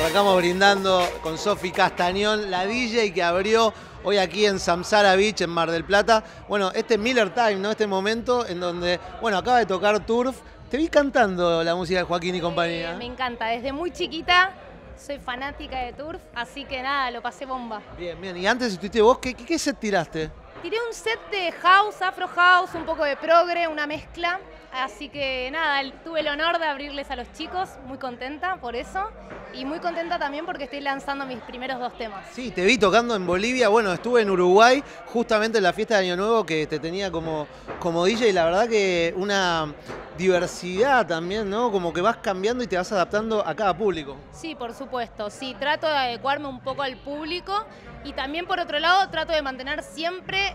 arrancamos brindando con Sofi Castañón, la DJ que abrió hoy aquí en Samsara Beach, en Mar del Plata. Bueno, este Miller Time, ¿no? Este momento en donde, bueno, acaba de tocar Turf. Te vi cantando la música de Joaquín y compañía. Me encanta, desde muy chiquita soy fanática de Turf, así que nada, lo pasé bomba. Bien, bien. Y antes estuviste vos, ¿qué set tiraste? Tiré un set de house, afro house, un poco de progre, una mezcla. Así que nada, tuve el honor de abrirles a los chicos, muy contenta por eso. Y muy contenta también porque estoy lanzando mis primeros 2 temas. Sí, te vi tocando en Bolivia, bueno, estuve en Uruguay, justamente en la fiesta de Año Nuevo que te tenía como DJ, y la verdad que una diversidad también, ¿no? Como que vas cambiando y te vas adaptando a cada público. Sí, por supuesto, sí, trato de adecuarme un poco al público y también por otro lado trato de mantener siempre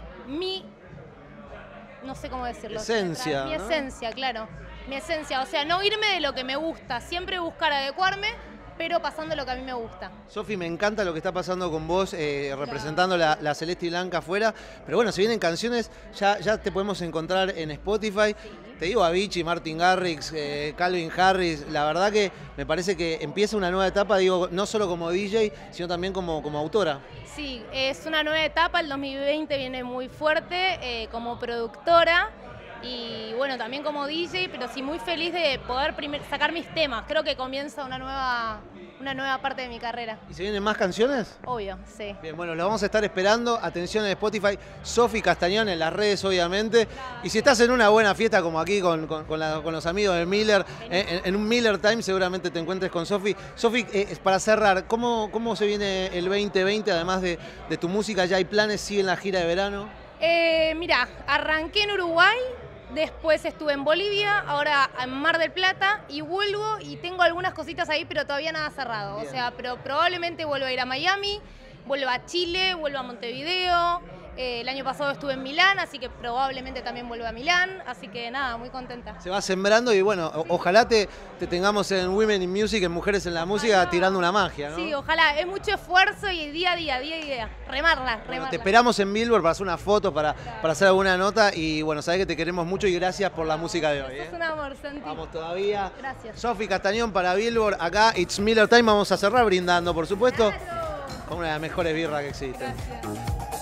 no sé cómo decirlo. Esencia, Mi ¿no? esencia, claro. Mi esencia, o sea, no irme de lo que me gusta, siempre buscar adecuarme, pero pasando lo que a mí me gusta. Sofi, me encanta lo que está pasando con vos, representando la celeste y blanca afuera. Pero bueno, si vienen canciones, ya te podemos encontrar en Spotify. Sí. Te digo, Avicii, Martin Garrix, Calvin Harris. La verdad que me parece que empieza una nueva etapa, digo, no solo como DJ, sino también como autora. Sí, es una nueva etapa, el 2020 viene muy fuerte como productora. Y bueno, también como DJ, pero sí muy feliz de poder sacar mis temas. Creo que comienza una nueva parte de mi carrera. ¿Y se vienen más canciones? Obvio, sí. Bien, bueno, lo vamos a estar esperando. Atención en Spotify, Sofi Castañón, en las redes obviamente. Y si estás en una buena fiesta como aquí con los amigos de Miller, en un Miller Time seguramente te encuentres con Sofi. Sofi, para cerrar, ¿cómo se viene el 2020? Además de tu música, ¿ya hay planes? ¿Sí en la gira de verano? Mira, arranqué en Uruguay. Después estuve en Bolivia, ahora en Mar del Plata y vuelvo y tengo algunas cositas ahí, pero todavía nada cerrado. Bien. O sea, pero probablemente vuelva a ir a Miami, vuelva a Chile, vuelva a Montevideo. El año pasado estuve en Milán, así que probablemente también vuelva a Milán. Así que nada, muy contenta. Se va sembrando y bueno, ojalá te tengamos en Women in Music, en Mujeres en la Música, tirando una magia, ¿no? Sí, ojalá. Es mucho esfuerzo y día a día. Remarla. Bueno, te esperamos en Billboard para hacer una foto, para hacer alguna nota y bueno, sabés que te queremos mucho y gracias por la música de hoy. Es un amor, Santi. Vamos todavía. Gracias. Sofi Castañón para Billboard, acá It's Miller Time, vamos a cerrar brindando, por supuesto, Claro. con una de las mejores birras que existen. Gracias.